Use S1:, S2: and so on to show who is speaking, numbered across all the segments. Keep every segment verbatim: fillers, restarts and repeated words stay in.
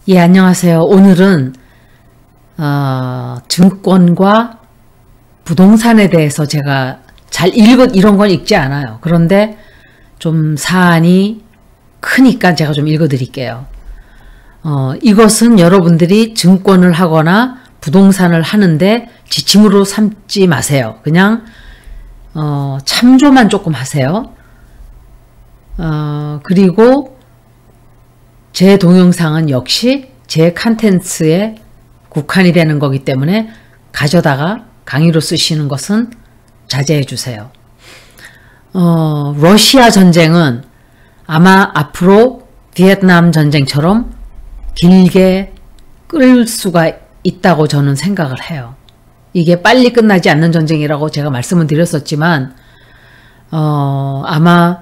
S1: 예, 안녕하세요. 오늘은 어, 증권과 부동산에 대해서 제가 잘 읽은 이런 건 읽지 않아요. 그런데 좀 사안이 크니까 제가 좀 읽어 드릴게요. 어, 이것은 여러분들이 증권을 하거나 부동산을 하는데 지침으로 삼지 마세요. 그냥 어, 참조만 조금 하세요. 어, 그리고 제 동영상은 역시 제 컨텐츠에 국한이 되는 거기 때문에 가져다가 강의로 쓰시는 것은 자제해 주세요. 어, 러시아 전쟁은 아마 앞으로 비에트남 전쟁처럼 길게 끌 수가 있다고 저는 생각을 해요. 이게 빨리 끝나지 않는 전쟁이라고 제가 말씀을 드렸었지만 어, 아마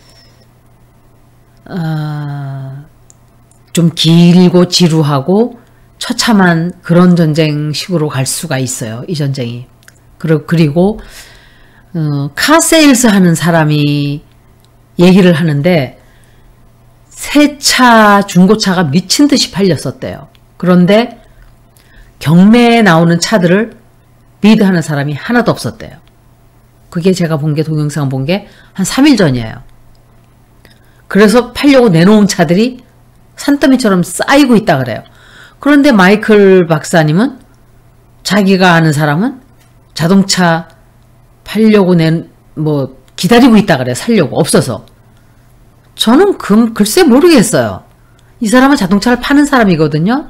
S1: 어, 좀 길고 지루하고 처참한 그런 전쟁식으로 갈 수가 있어요. 이 전쟁이. 그리고 어, 카세일스 하는 사람이 얘기를 하는데 새 차, 중고차가 미친 듯이 팔렸었대요. 그런데 경매에 나오는 차들을 비드하는 사람이 하나도 없었대요. 그게 제가 본 게 동영상 본 게 한 삼 일 전이에요. 그래서 팔려고 내놓은 차들이 산더미처럼 쌓이고 있다 그래요. 그런데 마이클 박사님은 자기가 아는 사람은 자동차 팔려고 낸 뭐 기다리고 있다 그래요. 살려고 없어서. 저는 그, 글쎄 모르겠어요. 이 사람은 자동차를 파는 사람이거든요.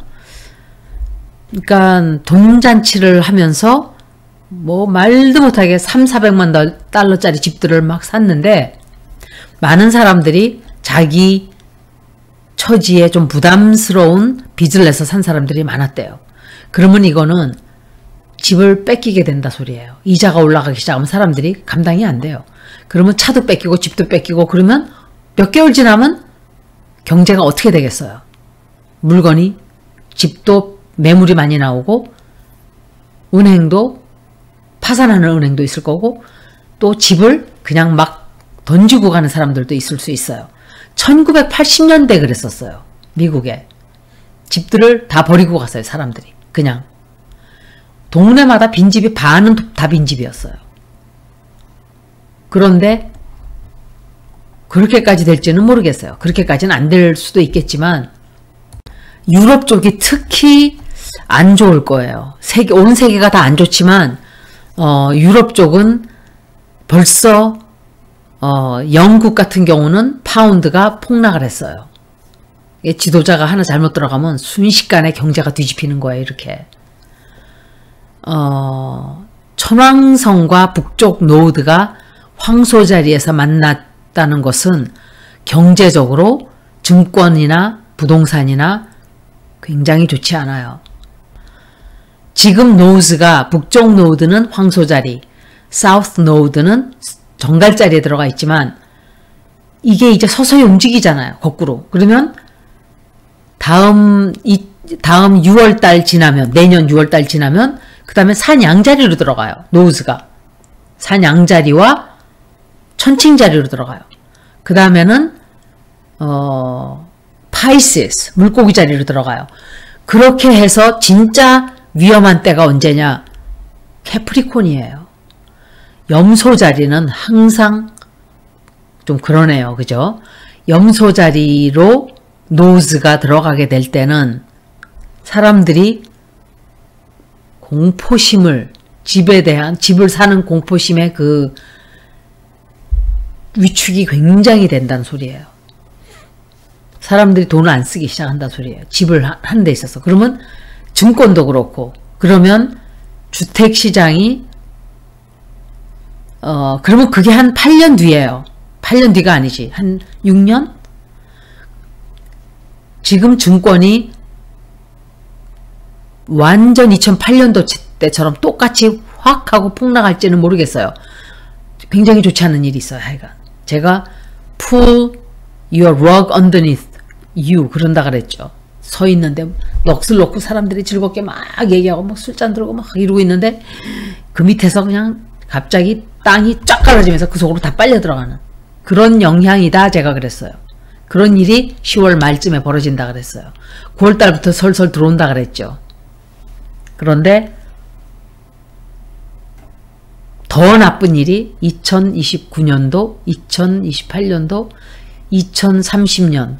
S1: 그러니까 돈잔치를 하면서 뭐 말도 못하게 삼사백만 달러짜리 집들을 막 샀는데 많은 사람들이 자기 처지에 좀 부담스러운 빚을 내서 산 사람들이 많았대요. 그러면 이거는 집을 뺏기게 된다 소리예요. 이자가 올라가기 시작하면 사람들이 감당이 안 돼요. 그러면 차도 뺏기고 집도 뺏기고 그러면 몇 개월 지나면 경제가 어떻게 되겠어요? 물건이 집도 매물이 많이 나오고 은행도 파산하는 은행도 있을 거고 또 집을 그냥 막 던지고 가는 사람들도 있을 수 있어요. 천구백팔십 년대 그랬었어요. 미국에. 집들을 다 버리고 갔어요. 사람들이. 그냥. 동네마다 빈집이 반은 다 빈집이었어요. 그런데 그렇게까지 될지는 모르겠어요. 그렇게까지는 안 될 수도 있겠지만 유럽 쪽이 특히 안 좋을 거예요. 세계, 온 세계가 다 안 좋지만 어, 유럽 쪽은 벌써 어, 영국 같은 경우는 파운드가 폭락을 했어요. 지도자가 하나 잘못 들어가면 순식간에 경제가 뒤집히는 거예요. 이렇게. 어, 천왕성과 북쪽 노드가 황소 자리에서 만났다는 것은 경제적으로 증권이나 부동산이나 굉장히 좋지 않아요. 지금 노드가 북쪽 노드는 황소 자리, 사우스 노드는 정갈자리에 들어가 있지만 이게 이제 서서히 움직이잖아요. 거꾸로. 그러면 다음 이 다음 유월 달 지나면 내년 유월 달 지나면 그 다음에 산양자리로 들어가요. 노즈가. 산양자리와 천칭자리로 들어가요. 그 다음에는 어, 파이시스 물고기 자리로 들어가요. 그렇게 해서 진짜 위험한 때가 언제냐? 캐프리콘이에요. 염소 자리는 항상 좀 그러네요. 그죠? 염소 자리로 노즈가 들어가게 될 때는 사람들이 공포심을 집에 대한 집을 사는 공포심의 그 위축이 굉장히 된다는 소리예요. 사람들이 돈을 안 쓰기 시작한다는 소리예요. 집을 하는 데 있어서. 그러면 증권도 그렇고 그러면 주택시장이 어, 그러면 그게 한 팔 년 뒤에요. 팔 년 뒤가 아니지. 한 육 년? 지금 증권이 완전 이천팔 년도 때처럼 똑같이 확 하고 폭락할지는 모르겠어요. 굉장히 좋지 않은 일이 있어요. 하여간. 제가 pull your rug underneath you 그런다 그랬죠. 서 있는데 넋을 놓고 사람들이 즐겁게 막 얘기하고 막 술잔 들고 막 이러고 있는데 그 밑에서 그냥 갑자기 땅이 쫙 갈라지면서 그 속으로 다 빨려 들어가는 그런 영향이다 제가 그랬어요. 그런 일이 시월 말쯤에 벌어진다 그랬어요. 구월 달부터 설설 들어온다 그랬죠. 그런데 더 나쁜 일이 이천이십구 년도, 이천이십팔 년도, 이천삼십 년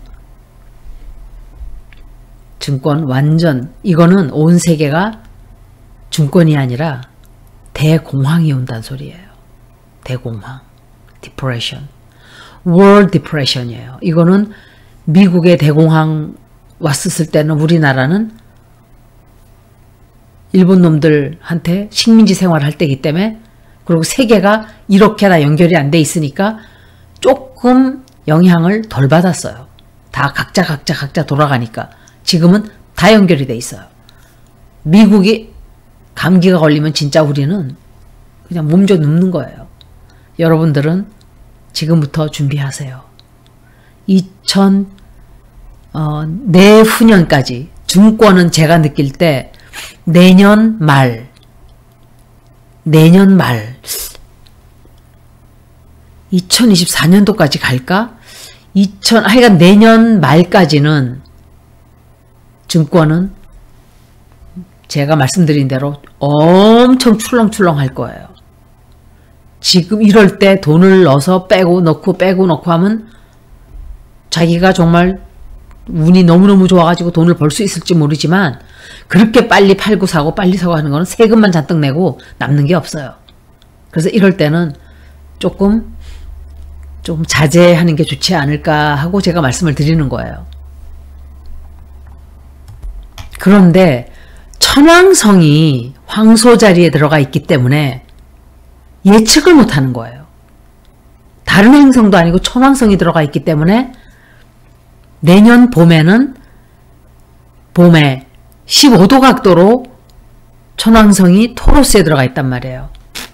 S1: 증권 완전, 이거는 온 세계가 증권이 아니라 대공황이 온다는 소리예요. 대공황, 디프레션, 월드 디프레션이에요. 이거는 미국의 대공황 왔었을 때는 우리나라는 일본 놈들한테 식민지 생활을 할 때이기 때문에, 그리고 세계가 이렇게 다 연결이 안 돼 있으니까 조금 영향을 덜 받았어요. 다 각자 각자 각자 돌아가니까. 지금은 다 연결이 돼 있어요. 미국이 감기가 걸리면 진짜 우리는 그냥 몸져 눕는 거예요. 여러분들은 지금부터 준비하세요. 이천 어, 내후년까지 증권은 제가 느낄 때 내년 말 내년 말 이천이십사 년도까지 갈까? 이천 하여간 내년 말까지는 증권은 제가 말씀드린 대로 엄청 출렁출렁 할 거예요. 지금 이럴 때 돈을 넣어서 빼고 넣고 빼고 넣고 하면 자기가 정말 운이 너무너무 좋아가지고 돈을 벌 수 있을지 모르지만, 그렇게 빨리 팔고 사고 빨리 사고 하는 거는 세금만 잔뜩 내고 남는 게 없어요. 그래서 이럴 때는 조금 좀 자제하는 게 좋지 않을까 하고 제가 말씀을 드리는 거예요. 그런데 천왕성이 황소 자리에 들어가 있기 때문에 예측을 못하는 거예요. 다른 행성도 아니고 천왕성이 들어가 있기 때문에 내년 봄에는 봄에 십오 도 각도로 천왕성이 토로스에 들어가 있단 말이에요.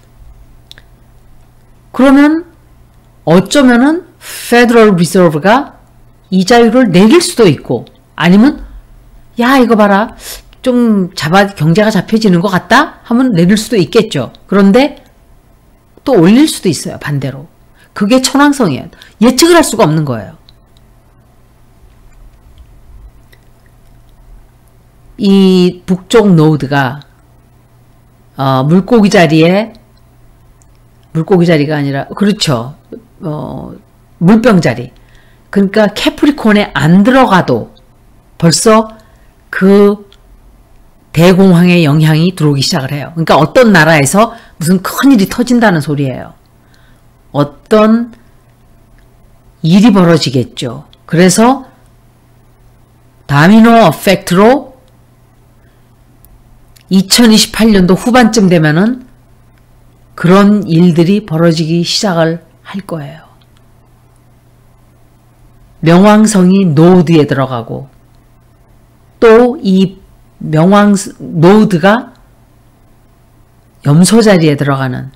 S1: 그러면 어쩌면은 Federal Reserve가 이자율을 내릴 수도 있고, 아니면 야 이거 봐라 좀 잡아 경제가 잡혀지는 것 같다 하면 내릴 수도 있겠죠. 그런데 또 올릴 수도 있어요. 반대로. 그게 천왕성이에요. 예측을 할 수가 없는 거예요. 이 북쪽 노드가 어, 물고기 자리에, 물고기 자리가 아니라 그렇죠. 어, 물병 자리. 그러니까 캐프리콘에 안 들어가도 벌써 그 대공황의 영향이 들어오기 시작을 해요. 그러니까 어떤 나라에서 무슨 큰일이 터진다는 소리예요. 어떤 일이 벌어지겠죠. 그래서 다미노 어펙트로 이천이십팔 년도 후반쯤 되면은 그런 일들이 벌어지기 시작을 할 거예요. 명왕성이 노드에 들어가고, 또 이 명왕 노드가 염소 자리에 들어가는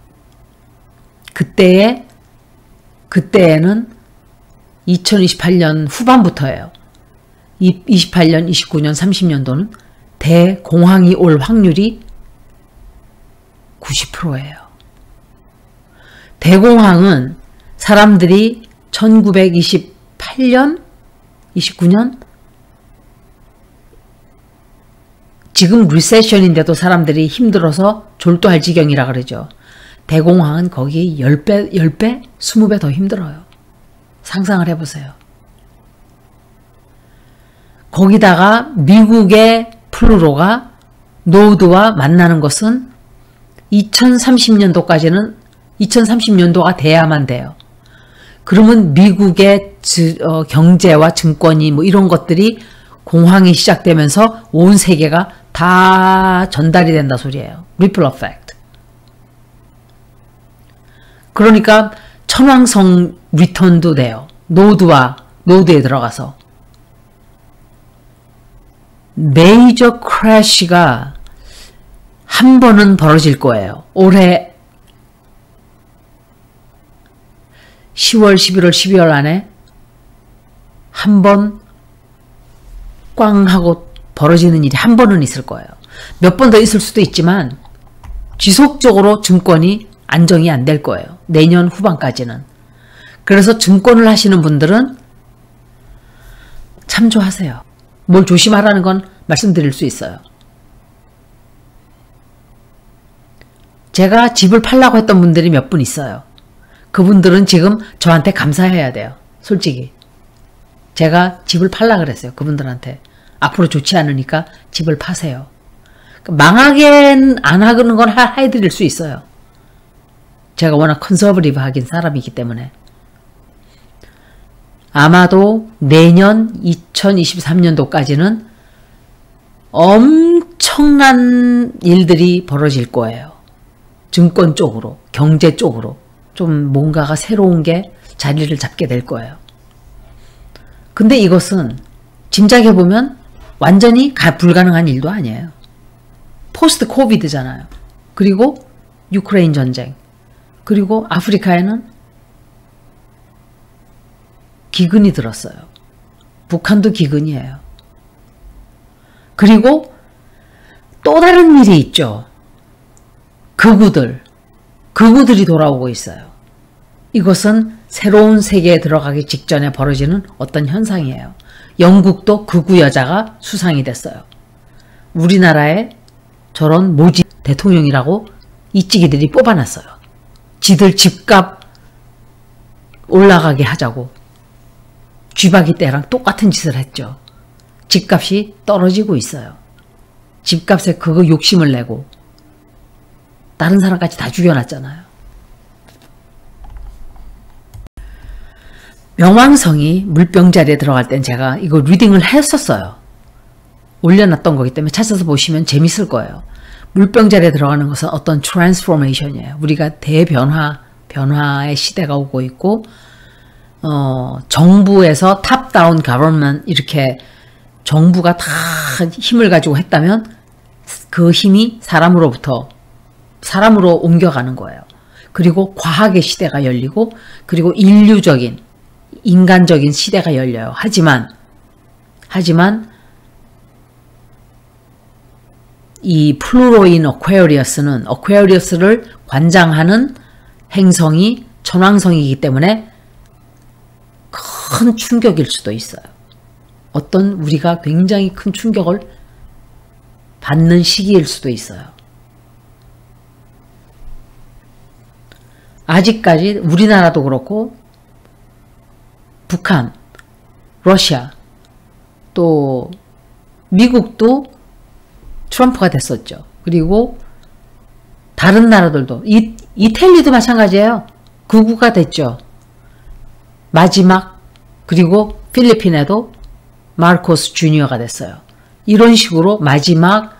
S1: 그때에 그때에는 이천이십팔 년 후반부터예요. 이십팔 년, 이십구 년, 삼십 년도는 대공황이 올 확률이 구십 퍼센트예요. 대공황은 사람들이 천구백이십팔 년, 이십구 년 지금 리세션인데도 사람들이 힘들어서 졸도할 지경이라 그러죠. 대공황은 거기 십 배, 십 배, 이십 배 더 힘들어요. 상상을 해보세요. 거기다가 미국의 플루로가 노드와 만나는 것은 이천삼십 년도까지는 이천삼십 년도가 돼야만 돼요. 그러면 미국의 지, 어, 경제와 증권이 뭐 이런 것들이 공황이 시작되면서 온 세계가 다 전달이 된다 소리예요. Ripple effect. 그러니까 천왕성 리턴도 돼요. 노드와 노드에 들어가서. 메이저 크래시가 한 번은 벌어질 거예요. 올해 시월, 십일월, 십이월 안에 한 번 꽝 하고 벌어지는 일이 한 번은 있을 거예요. 몇 번 더 있을 수도 있지만 지속적으로 증권이 안정이 안 될 거예요. 내년 후반까지는. 그래서 증권을 하시는 분들은 참조하세요. 뭘 조심하라는 건 말씀드릴 수 있어요. 제가 집을 팔라고 했던 분들이 몇 분 있어요. 그분들은 지금 저한테 감사해야 돼요. 솔직히. 제가 집을 팔라 그랬어요. 그분들한테. 앞으로 좋지 않으니까 집을 파세요. 망하게 안 하는 건 해드릴 수 있어요. 제가 워낙 컨서버티브 하긴 사람이기 때문에. 아마도 내년 이천이십삼 년도까지는 엄청난 일들이 벌어질 거예요. 증권 쪽으로, 경제 쪽으로 좀 뭔가가 새로운 게 자리를 잡게 될 거예요. 근데 이것은 짐작해보면 완전히 불가능한 일도 아니에요. 포스트 코비드잖아요. 그리고 유크레인 전쟁, 그리고 아프리카에는 기근이 들었어요. 북한도 기근이에요. 그리고 또 다른 일이 있죠. 극우들, 극우들이 돌아오고 있어요. 이것은 새로운 세계에 들어가기 직전에 벌어지는 어떤 현상이에요. 영국도 극우 여자가 수상이 됐어요. 우리나라에 저런 모지 대통령이라고 이찌기들이 뽑아놨어요. 지들 집값 올라가게 하자고. 쥐박이 때랑 똑같은 짓을 했죠. 집값이 떨어지고 있어요. 집값에 그거 욕심을 내고 다른 사람까지 다 죽여놨잖아요. 명왕성이 물병자리에 들어갈 땐 제가 이거 리딩을 했었어요. 올려놨던 거기 때문에 찾아서 보시면 재밌을 거예요. 물병자리에 들어가는 것은 어떤 트랜스포메이션이에요. 우리가 대변화, 변화의 시대가 오고 있고 어, 정부에서 탑다운 가버먼 이렇게 정부가 다 힘을 가지고 했다면 그 힘이 사람으로부터 사람으로 옮겨가는 거예요. 그리고 과학의 시대가 열리고 그리고 인류적인 인간적인 시대가 열려요. 하지만 하지만 이 플루로인 어퀘어리어스는 어퀘어리어스를 관장하는 행성이 천왕성이기 때문에 큰 충격일 수도 있어요. 어떤 우리가 굉장히 큰 충격을 받는 시기일 수도 있어요. 아직까지 우리나라도 그렇고 북한, 러시아, 또 미국도 트럼프가 됐었죠. 그리고 다른 나라들도 이, 이탈리아도 마찬가지예요. 극우가 됐죠. 마지막 그리고 필리핀에도 마르코스 주니어가 됐어요. 이런 식으로 마지막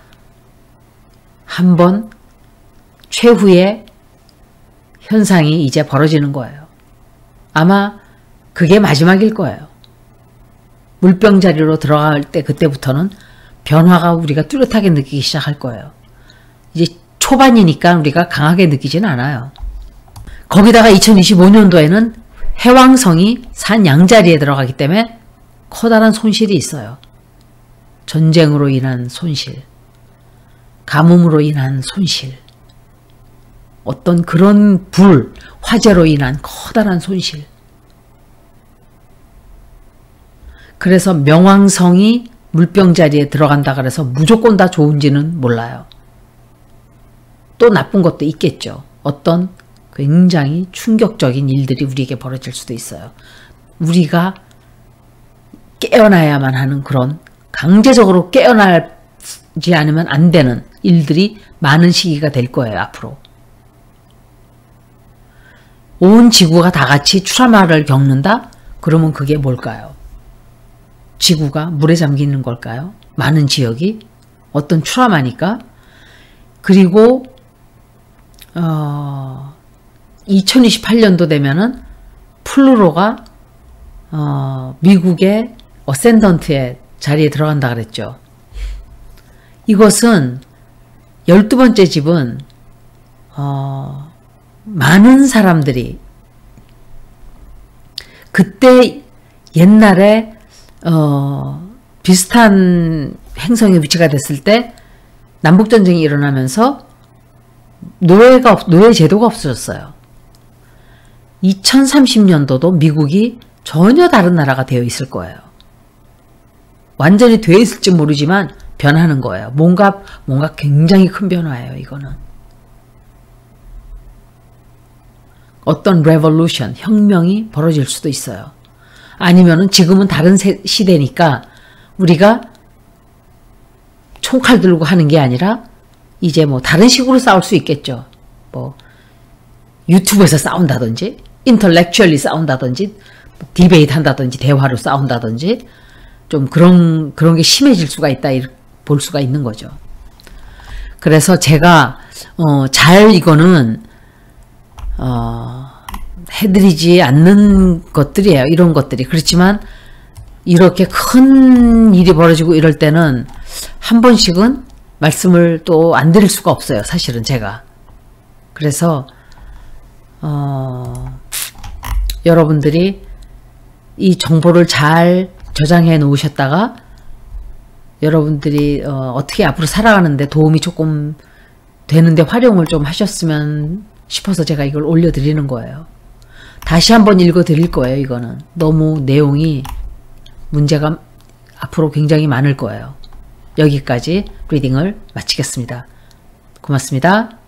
S1: 한번 최후의 현상이 이제 벌어지는 거예요. 아마 그게 마지막일 거예요. 물병자리로 들어갈 때 그때부터는 변화가 우리가 뚜렷하게 느끼기 시작할 거예요. 이제 초반이니까 우리가 강하게 느끼지는 않아요. 거기다가 이천이십오 년도에는 해왕성이 산 양자리에 들어가기 때문에 커다란 손실이 있어요. 전쟁으로 인한 손실, 가뭄으로 인한 손실, 어떤 그런 불, 화재로 인한 커다란 손실. 그래서 명왕성이 물병자리에 들어간다 그래서 무조건 다 좋은지는 몰라요. 또 나쁜 것도 있겠죠. 어떤 굉장히 충격적인 일들이 우리에게 벌어질 수도 있어요. 우리가 깨어나야만 하는 그런 강제적으로 깨어나지 않으면 안 되는 일들이 많은 시기가 될 거예요. 앞으로. 온 지구가 다 같이 트라우마를 겪는다? 그러면 그게 뭘까요? 지구가 물에 잠기는 걸까요? 많은 지역이? 어떤 트라우마니까? 그리고 어, 이천이십팔 년도 되면은 플루로가 어, 미국의 어센던트의 자리에 들어간다 그랬죠. 이것은 열두 번째 집은 어, 많은 사람들이 그때 옛날에 어, 비슷한 행성의 위치가 됐을 때 남북전쟁이 일어나면서 노예가, 노예 제도가 없어졌어요. 이천삼십 년도도 미국이 전혀 다른 나라가 되어 있을 거예요. 완전히 되었을지 모르지만 변하는 거예요. 뭔가 뭔가 굉장히 큰 변화예요. 이거는 어떤 레볼루션, 혁명이 벌어질 수도 있어요. 아니면은 지금은 다른 세, 시대니까 우리가 총칼 들고 하는 게 아니라 이제 뭐 다른 식으로 싸울 수 있겠죠. 뭐 유튜브에서 싸운다든지 인터렉츄얼리 싸운다든지 디베이트 한다든지 대화로 싸운다든지 좀 그런 그런 게 심해질 수가 있다 볼 수가 있는 거죠. 그래서 제가 어, 잘 이거는 어, 해드리지 않는 것들이에요. 이런 것들이. 그렇지만 이렇게 큰 일이 벌어지고 이럴 때는 한 번씩은 말씀을 또 안 드릴 수가 없어요. 사실은 제가. 그래서 어, 여러분들이 이 정보를 잘 저장해 놓으셨다가 여러분들이 어, 어떻게 앞으로 살아가는데 도움이 조금 되는데 활용을 좀 하셨으면 싶어서 제가 이걸 올려드리는 거예요. 다시 한번 읽어 드릴 거예요. 이거는 너무 내용이 문제가 앞으로 굉장히 많을 거예요. 여기까지 리딩을 마치겠습니다. 고맙습니다.